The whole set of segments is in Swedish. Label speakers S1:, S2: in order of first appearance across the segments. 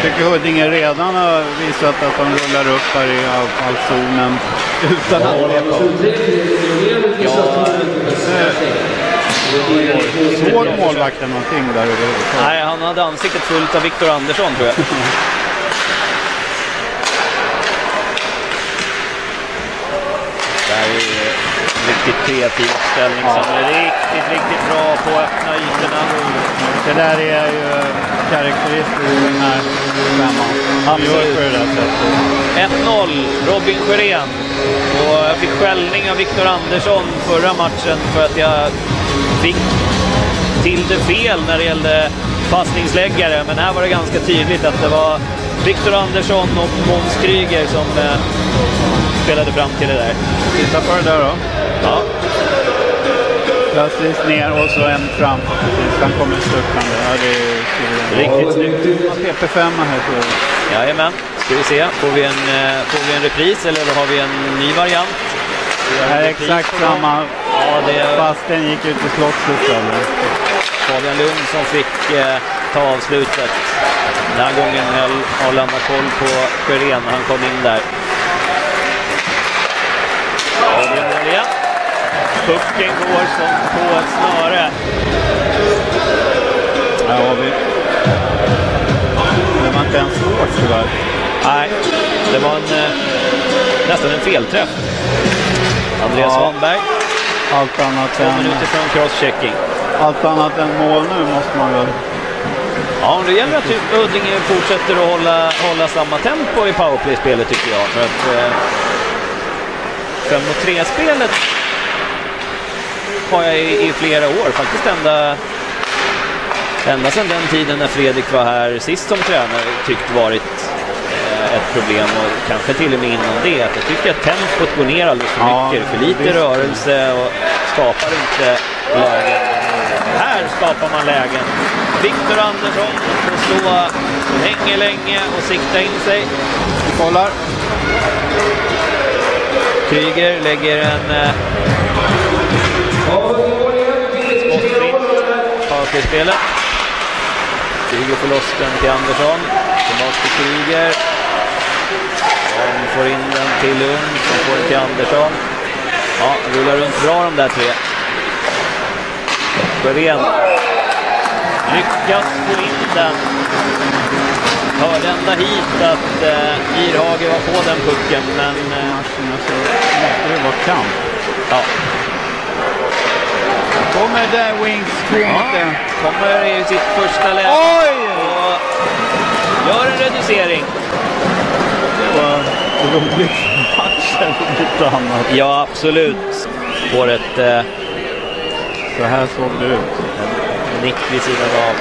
S1: tycker Huddinge redan har visat att de rullar upp här i avfallszonen utan att såg målvakten någonting där överhuvudtaget?
S2: Nej, han hade ansiktet fullt av Viktor Andersson, tror jag. Där är riktigt kreativ uppställning som är riktigt bra på att öppna ytorna.
S1: Det där är ju karaktäristiskt för den här femman. Han gör på det där sättet.
S2: 1-0, Robin Sjörén. Och jag fick skällning av Viktor Andersson förra matchen för att jag fick till det fel när det gällde passningsläggare. Men här var det ganska tydligt att det var Viktor Andersson och Måns Kryger som spelade fram till det där.
S1: Titta på det där då.
S2: Ja.
S1: Plötsligt ner och så en fram. Han kommer störtande. Ja, det är
S2: riktigt snyggt.
S1: PP5 här tror jag.
S2: Jajamän. Ska vi se. Får vi en repris eller har vi en ny variant?
S1: Det är exakt samma. Ja, fast den gick ut i slottet.
S2: Fabian Lund som fick ta avslutet. Den här gången höll Arlanda koll på Sjörén när han kom in där. Och det är mål igen. Pucken går som på ett snöre.
S1: Här har vi. Det var inte ens svårt tyvärr.
S2: Nej, det var nästan en felträff. Andreas Svanberg.
S1: Allt annat än...
S2: 2 minuter från crosschecking.
S1: Allt annat än mål nu måste man väl...
S2: Ja, det gäller att Huddinge fortsätter att hålla samma tempo i powerplay-spelet tycker jag. För att 5-3-spelet har jag i flera år. Faktiskt ända sedan den tiden när Fredrik var här sist som tränare tyckt varit ett problem och kanske till och med innan det. Att jag tycker att tempot går ner alldeles för mycket. För lite rörelse och skapar inte lägen. Här skapar man lägen. Viktor Andersson får stå länge och sikta in sig.
S1: Vi kollar.
S2: Kryger lägger en skottfritt powerplay-spelet. Kryger får loss den till Andersson. Tillbaka till Kryger. Han får in den till Lund som får den till Andersson. Ja, rullar runt bra de där tre. Sjörén lyckas få in den. Hörde ända hit att Girhage var på den pucken, men
S1: måste det vara kamp.
S2: Ja.
S1: Kommer där Wings
S2: kommer i sitt första läge.
S1: Oj!
S2: Och gör en reducering.
S1: Det var roligt match eller lite annat.
S2: Ja, absolut. Får ett
S1: så här såg det ut.
S2: En nick vid sidan av.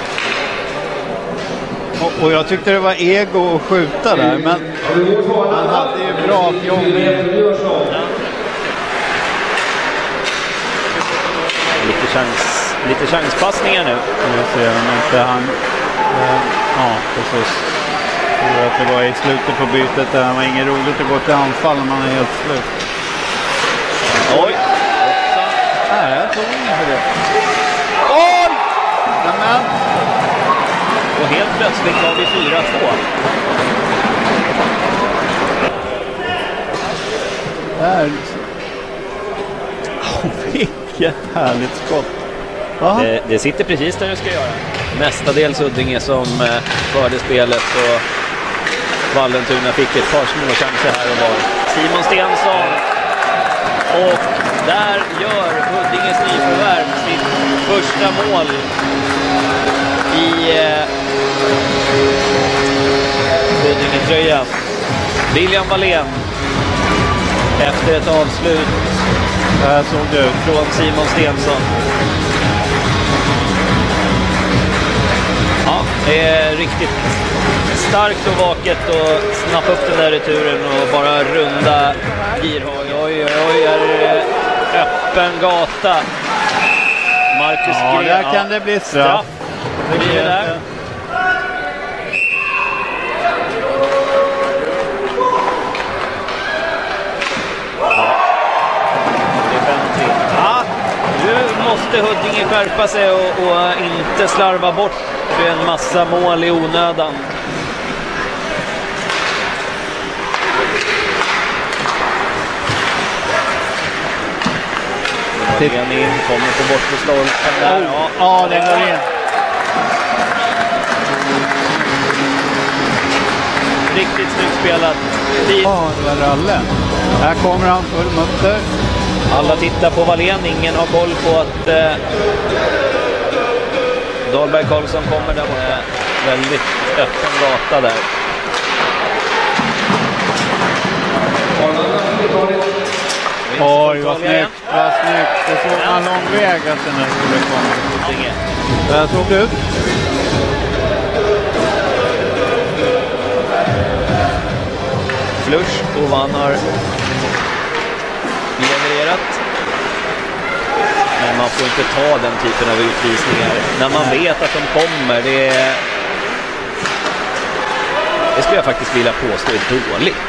S1: Och jag tyckte det var ego att skjuta där, men han hade ju bra fjong.
S2: Lite chanspassningar nu.
S1: Jag ser inte han. Ja, precis. Jag tror att det var i slutet på bytet där. Det var inget roligt att gå till anfall när man är helt slut.
S2: Oj!
S1: Nej, jag tror inte för det. Oj! Men.
S2: Och helt plötsligt var vi 4-2.
S1: Där. Vilket härligt skott.
S2: Det sitter precis där det ska göra. Mestadels Huddinge som förde spelet och Vallentuna fick ett par små chanser här och var. Simon Stensson. Och där gör Huddinges nyförvärv sitt första mål i Huddinge-tröjan. William Wallén efter ett avslut
S1: såg det ut
S2: från Simon Stensson. Ja, det är riktigt starkt och vaket och snappa upp den där returen och bara runda Girhage. Oj, är det öppen gata. Marcus Gren.
S1: Där kan det bli straff.
S2: Det blir det där. Nu måste Huddinge skärpa sig och inte slarva bort en massa mål i onödan. Wallén in, kommer på bortre stolpen där.
S1: Ja, den går in.
S2: Riktigt snyggt spelat.
S1: Ja, det var Ralle. Här kommer han full mutter.
S2: Alla tittar på Wallén. Ingen har koll på att Dahlberg Karlsson kommer där borta. Väldigt öppen gata där.
S1: Oj, vad snyggt. Vad snyggt. Det såg en lång väg att den här skulle komma. Där såg det ut.
S2: Flush och Vann har levererat. Men man får inte ta den typen av utvisningar när man vet att de kommer. Det skulle jag faktiskt vilja påstå är dåligt.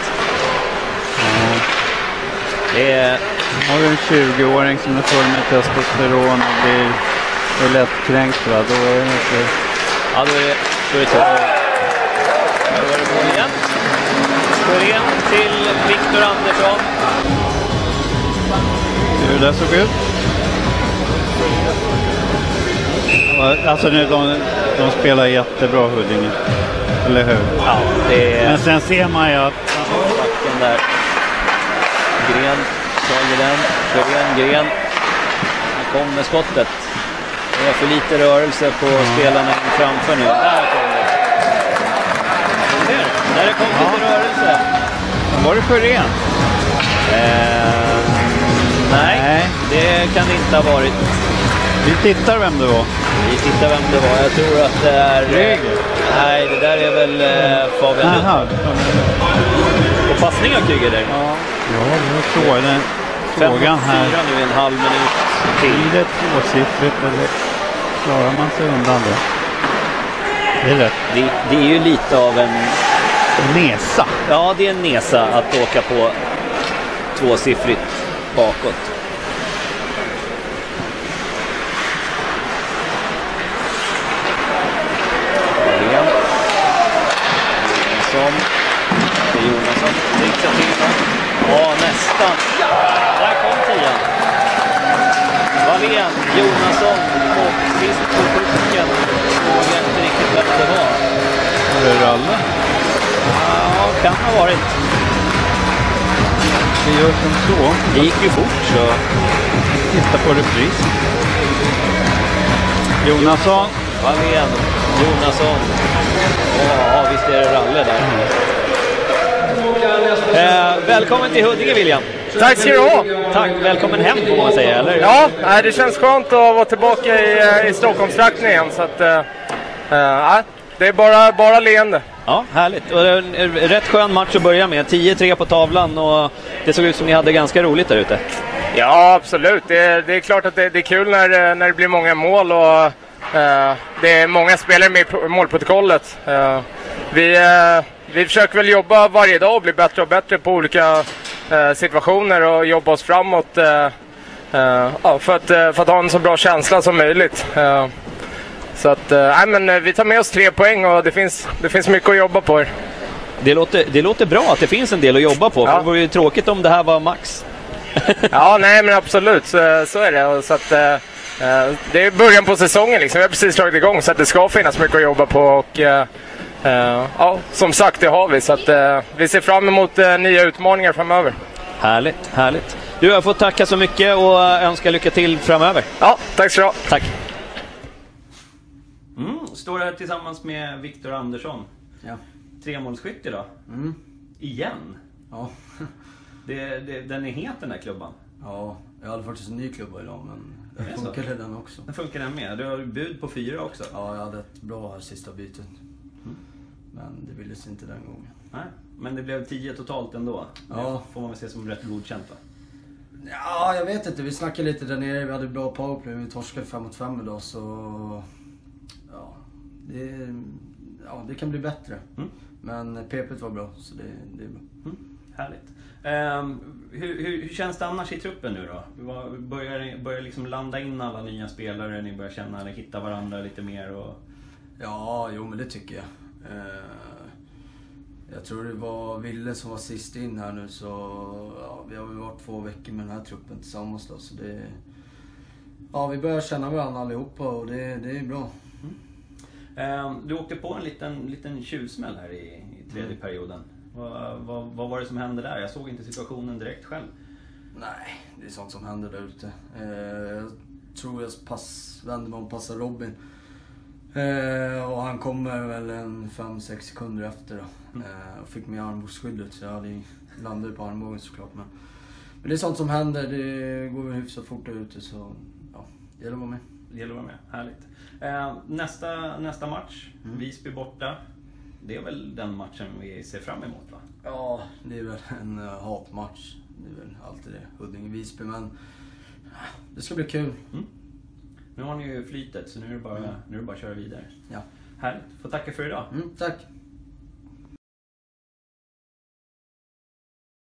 S2: Det är...
S1: Har du en 20-åring som är full med testosteron och blir lättkränkt, va? Då är det inte...
S2: Ja, då är det tufft. Då är det mål igen. Skåren till Viktor Andersson.
S1: Hur det såg ut. Alltså nu, de spelar jättebra Huddinge. Eller hur?
S2: Ja, det är...
S1: Men sen ser man ju att...
S2: Backen där. Gren tager den. Gren. Han kommer skottet. Det är för lite rörelse på spelarna framför nu. Där kommer det. Där det kom lite rörelse.
S1: Var det Sjörén?
S2: Nej, det kan det inte ha varit.
S1: Vi tittar vem det var.
S2: Jag tror att det är... Nej, det där är väl Fabian Lund. Och passning av Kryger där.
S1: Ja, jag såg den frågan här.
S2: 5-4 nu, en halv minut till.
S1: Blir det tvåsiffrigt eller klarar man sig undan det? Det är rätt.
S2: Det är ju lite av en...
S1: Nesa.
S2: Ja, det är en nesa att åka på tvåsiffrigt bakåt. Jonasson trixar till dem. Ja, nästan. Där kom 10. Wallén, Jonasson och sist på pucken. Såg jag inte riktigt vem det var.
S1: Var det Ralle?
S2: Ja, kan ha varit.
S1: Det gör som så.
S2: Det gick ju fort så.
S1: Titta på repris. Jonasson.
S2: Wallén, Jonasson. Ja, visst är det Ralle där. Välkommen till Huddinge, William.
S3: Tack ska du ha.
S2: Tack, välkommen hem får man säga, eller?
S3: Ja, det känns skönt att vara tillbaka i Stockholmstrakten igen. Så att, det är bara leende.
S2: Ja, härligt. Och en rätt skön match att börja med. 10-3 på tavlan och det såg ut som ni hade ganska roligt där ute.
S3: Ja, absolut. Det är klart att det är kul när det blir många mål och det är många spelare med i målprotokollet. Vi försöker väl jobba varje dag och bli bättre och bättre på olika situationer och jobba oss framåt för att ha en så bra känsla som möjligt. Så att men vi tar med oss 3 poäng och det finns mycket att jobba på.
S2: Det låter bra att det finns en del att jobba på. Ja. För det vore ju tråkigt om det här var max.
S3: Ja, nej men absolut så är det. Så att det är början på säsongen liksom. Vi har precis tagit igång så att det ska finnas mycket att jobba på och ja, som sagt det har vi. Så att vi ser fram emot nya utmaningar framöver.
S2: Härligt. Du har fått tacka så mycket och önska lycka till framöver.
S3: Ja, tack så mycket.
S2: Tack. Står här tillsammans med Viktor Andersson.
S4: Ja.
S2: 3-målsskytt idag. Igen.
S4: Ja.
S2: Den är het den här klubban.
S4: Ja, jag hade faktiskt en ny klubba idag men den funkade den också.
S2: Den funkar den med. Du har bud på 4 också.
S4: Ja, jag hade ett bra sista bytet. Men det ville sig inte den gången.
S2: Nej, men det blev 10 totalt ändå.
S4: Ja.
S2: Det får man väl se som rätt godkänt va?
S4: Ja, jag vet inte. Vi snackade lite där nere. Vi hade bra powerplay. Vi torskade 5-5 idag så... Ja, det kan bli bättre. Men PP var bra så det är bra.
S2: Härligt. Hur känns det annars i truppen nu då? Börjar liksom landa in alla nya spelare? Ni börjar känna eller hitta varandra lite mer? Och...
S4: Ja, jo men det tycker jag. Jag tror det var Ville som var sist in här nu så... Ja, vi har väl varit 2 veckor med den här truppen tillsammans då så Ja, vi börjar känna varandra allihopa och det är bra.
S2: Du åkte på en liten tjuvsmäll här i tredje perioden. Vad var det som hände där? Jag såg inte situationen direkt själv.
S4: Nej, det är sånt som händer där ute. Jag tror jag vände mig om och passade Robin. Och han kommer väl en 5-6 sekunder efter då. Och fick med armbågsskyddet så jag hade landat på armbågen såklart. Men det är sånt som händer. Det går väl hyfsat fort där ute så ja, det gäller att vara med.
S2: Det gäller att vara med, härligt. Nästa match, Visby borta. Det är väl den matchen vi ser fram emot, va?
S4: Ja, det är väl en hatmatch. Det är väl alltid det, Huddinge-Visby, men det ska bli kul.
S2: Nu har ni ju flytet så nu är det bara att köra vidare.
S4: Ja.
S2: Härligt, får tacka för idag.
S4: Tack.